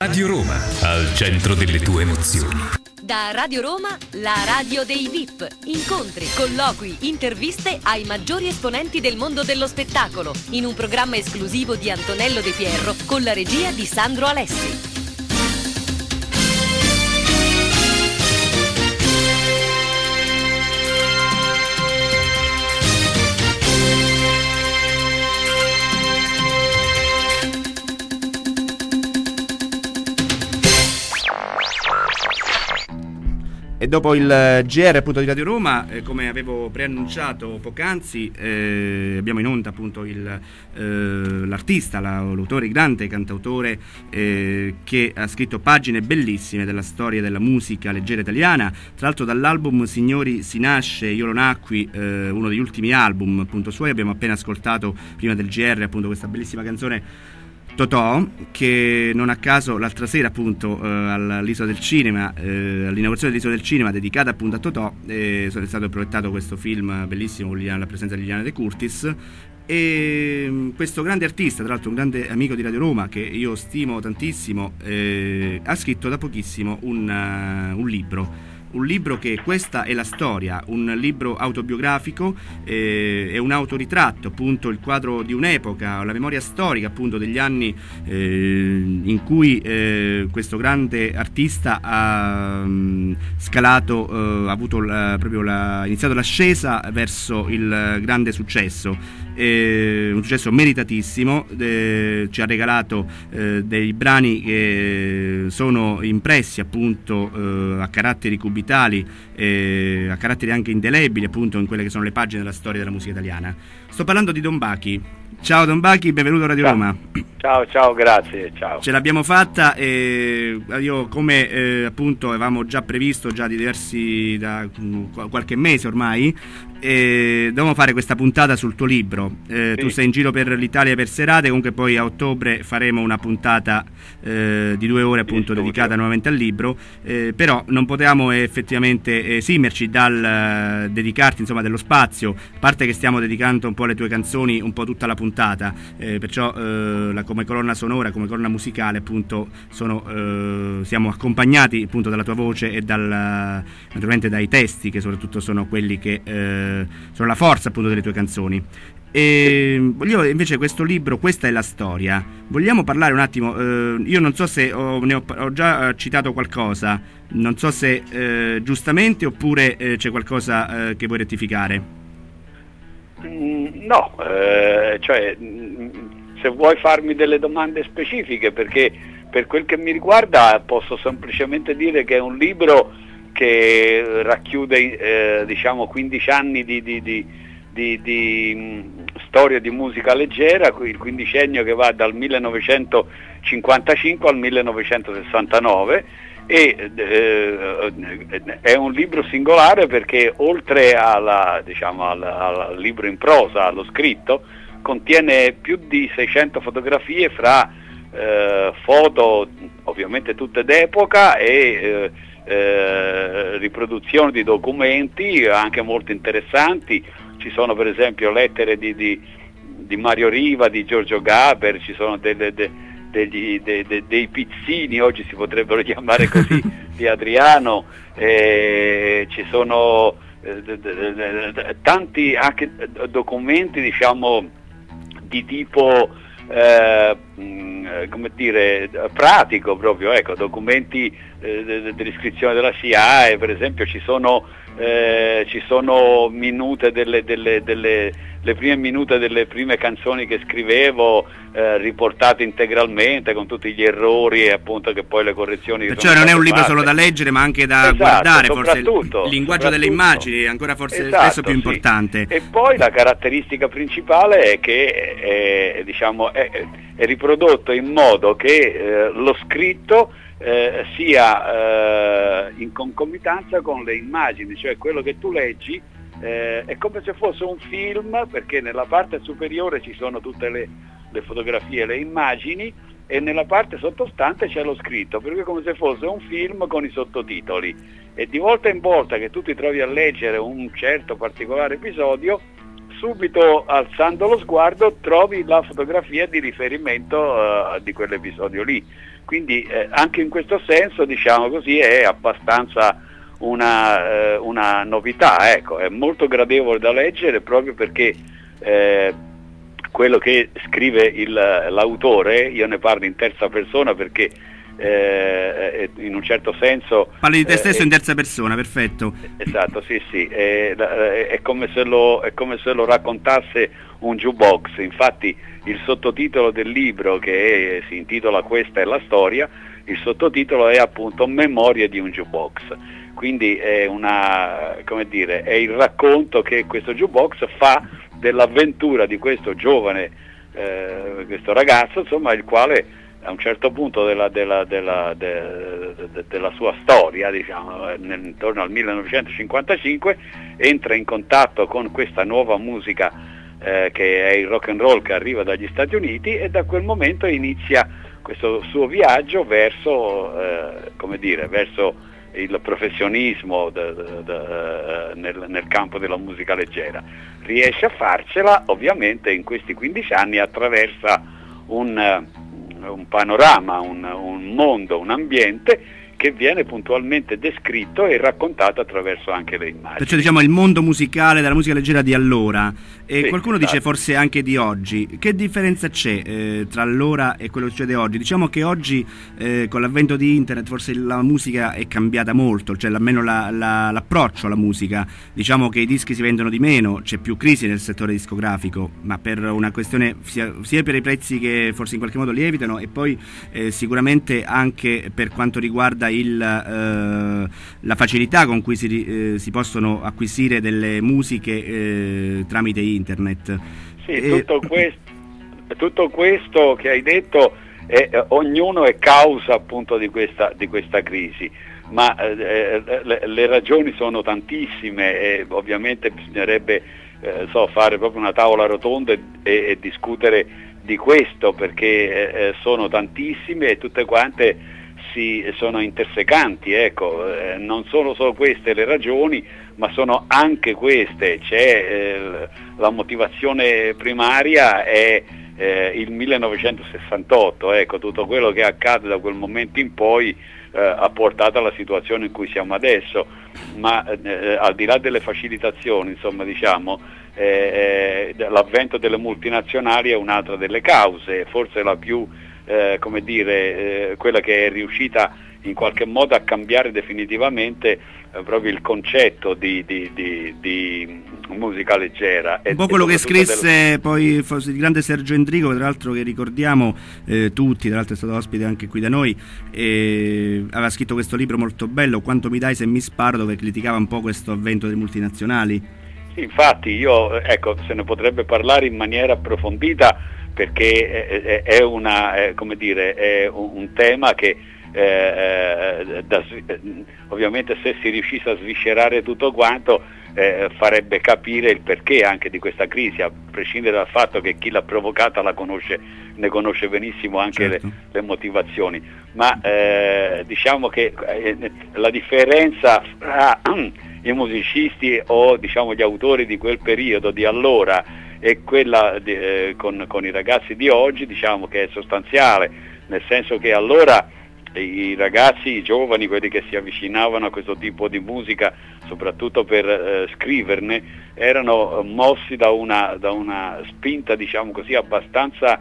Radio Roma, al centro delle tue emozioni. Da Radio Roma, la radio dei VIP. Incontri, colloqui, interviste ai maggiori esponenti del mondo dello spettacolo, in un programma esclusivo di Antonello De Pierro con la regia di Sandro Alessi. E dopo il GR appunto di Radio Roma, come avevo preannunciato poc'anzi, abbiamo in onda appunto l'artista, l'autore, il grande cantautore che ha scritto pagine bellissime della storia della musica leggera italiana. Tra l'altro dall'album Signori si nasce, io lo nacqui, uno degli ultimi album appunto suoi, abbiamo appena ascoltato prima del GR appunto questa bellissima canzone Totò, che non a caso l'altra sera appunto all'Isola del Cinema, all'inaugurazione dell'Isola del Cinema dedicata appunto a Totò, è stato proiettato questo film bellissimo con la presenza di Liliana De Curtis. E questo grande artista, tra l'altro un grande amico di Radio Roma che io stimo tantissimo, ha scritto da pochissimo un libro che questa è la storia, un libro autobiografico, è un autoritratto, appunto il quadro di un'epoca, la memoria storica appunto degli anni in cui questo grande artista ha scalato, ha avuto iniziato l'ascesa verso il grande successo. Un successo meritatissimo, ci ha regalato dei brani che sono impressi appunto a caratteri cubitali, a caratteri anche indelebili appunto in quelle che sono le pagine della storia della musica italiana. Sto parlando di Don Bachi. Ciao Don Bachi, benvenuto a Radio Roma. Ciao, grazie, ciao. Ce l'abbiamo fatta e io come appunto avevamo già previsto da qualche mese ormai, dovevamo fare questa puntata sul tuo libro. Sì. Tu sei in giro per l'Italia per serate, comunque poi a ottobre faremo una puntata di 2 ore appunto dedicata nuovamente al libro, però non potevamo effettivamente esimerci dal dedicarti insomma dello spazio, a parte che stiamo dedicando un po' alle tue canzoni, un po' tutta la puntata, perciò come colonna sonora, come colonna musicale appunto siamo accompagnati appunto dalla tua voce e naturalmente dai testi, che soprattutto sono quelli che sono la forza appunto delle tue canzoni. E voglio invece questo libro, questa è la storia, vogliamo parlare un attimo, io non so se ho già citato qualcosa, non so se giustamente oppure c'è qualcosa che vuoi rettificare. No, cioè se vuoi farmi delle domande specifiche, perché per quel che mi riguarda posso semplicemente dire che è un libro che racchiude diciamo 15 anni di storia di musica leggera, il quindicennio che va dal 1955 al 1969, e è un libro singolare perché oltre al libro in prosa, allo scritto, contiene più di 600 fotografie fra foto ovviamente tutte d'epoca e riproduzioni di documenti anche molto interessanti. Ci sono per esempio lettere di Mario Riva, di Giorgio Gaber, ci sono dei pizzini, oggi si potrebbero chiamare così, di Adriano, ci sono tanti anche documenti diciamo di tipo come dire pratico proprio, ecco, documenti dell'iscrizione della SIAE, per esempio ci sono minute le prime minute delle prime canzoni che scrivevo, riportate integralmente con tutti gli errori e appunto che poi le correzioni. Perciò non è un libro solo da leggere ma anche da guardare, forse il linguaggio delle immagini è ancora forse spesso più importante. E poi la caratteristica principale è che è riprodotto in modo che lo scritto sia in concomitanza con le immagini, cioè quello che tu leggi è come se fosse un film, perché nella parte superiore ci sono tutte le fotografie, le immagini, e nella parte sottostante c'è lo scritto, perché è come se fosse un film con i sottotitoli, e di volta in volta che tu ti trovi a leggere un certo particolare episodio, subito alzando lo sguardo trovi la fotografia di riferimento di quell'episodio lì. Quindi anche in questo senso, diciamo così, è abbastanza una novità, ecco. È molto gradevole da leggere proprio perché quello che scrive l'autore, io ne parlo in terza persona perché in un certo senso parli di te stesso in terza persona, perfetto. Esatto, sì, è come se lo raccontasse un jukebox. Infatti il sottotitolo del libro, che si intitola Questa è la storia, il sottotitolo è appunto Memorie di un jukebox. Quindi è è il racconto che questo jukebox fa dell'avventura di questo giovane, questo ragazzo, insomma, il quale a un certo punto della sua storia, diciamo, intorno al 1955, entra in contatto con questa nuova musica che è il rock and roll, che arriva dagli Stati Uniti, e da quel momento inizia questo suo viaggio verso il professionismo nel campo della musica leggera. Riesce a farcela, ovviamente in questi 15 anni attraversa un panorama, un mondo, un ambiente che viene puntualmente descritto e raccontato attraverso anche le immagini. Perciò, diciamo, il mondo musicale della musica leggera di allora, e sì, qualcuno dice forse anche di oggi. Che differenza c'è tra allora e quello che succede oggi? Diciamo che oggi con l'avvento di internet forse la musica è cambiata molto, cioè almeno l'approccio alla musica. Diciamo che i dischi si vendono di meno, c'è più crisi nel settore discografico, ma per una questione sia per i prezzi che forse in qualche modo lievitano, e poi sicuramente anche per quanto riguarda la facilità con cui si possono acquisire delle musiche tramite internet. Sì, tutto questo che hai detto, ognuno è causa appunto di questa crisi, ma le ragioni sono tantissime, e ovviamente bisognerebbe fare proprio una tavola rotonda e discutere di questo, perché sono tantissime e tutte quante sono intersecanti, ecco. Non sono solo queste le ragioni, ma sono anche queste. C'è la motivazione primaria è il 1968, ecco, tutto quello che accade da quel momento in poi ha portato alla situazione in cui siamo adesso, ma al di là delle facilitazioni, insomma, diciamo, l'avvento delle multinazionali è un'altra delle cause, forse la più quella che è riuscita in qualche modo a cambiare definitivamente proprio il concetto di musica leggera. Un po' quello che scrisse poi il grande Sergio Endrico, tra l'altro, che ricordiamo tutti, tra l'altro è stato ospite anche qui da noi, aveva scritto questo libro molto bello, Quanto mi dai se mi sparo, dove criticava un po' questo avvento delle multinazionali. Sì, infatti se ne potrebbe parlare in maniera approfondita, perché è un tema che ovviamente, se si riuscisse a sviscerare tutto quanto, farebbe capire il perché anche di questa crisi, a prescindere dal fatto che chi l'ha provocata ne conosce benissimo anche certo le motivazioni, ma diciamo che la differenza fra i musicisti o, diciamo, gli autori di quel periodo, di allora, e quella con i ragazzi di oggi, diciamo che è sostanziale, nel senso che allora i ragazzi, i giovani, quelli che si avvicinavano a questo tipo di musica, soprattutto per scriverne, erano mossi da una spinta, diciamo così, abbastanza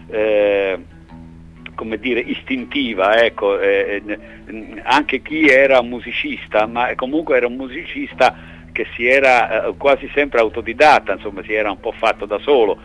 istintiva, ecco. Anche chi era musicista, ma comunque era un musicista che si era quasi sempre autodidatta, insomma, si era un po' fatto da solo.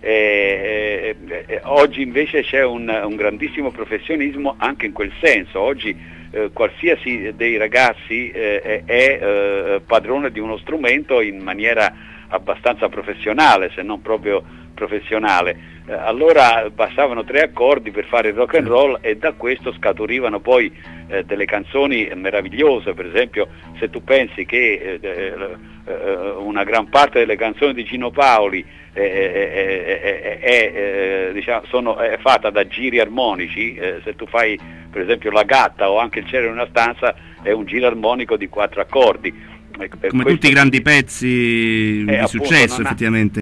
Oggi invece c'è un grandissimo professionismo anche in quel senso. Oggi qualsiasi dei ragazzi è padrone di uno strumento in maniera abbastanza professionale, se non proprio professionale. Allora bastavano 3 accordi per fare il rock and roll, e da questo scaturivano poi delle canzoni meravigliose. Per esempio, se tu pensi che una gran parte delle canzoni di Gino Paoli è fatta da giri armonici, se tu fai per esempio La Gatta o anche Il cielo in una stanza, è un giro armonico di 4 accordi. Come tutti i grandi pezzi di successo, effettivamente.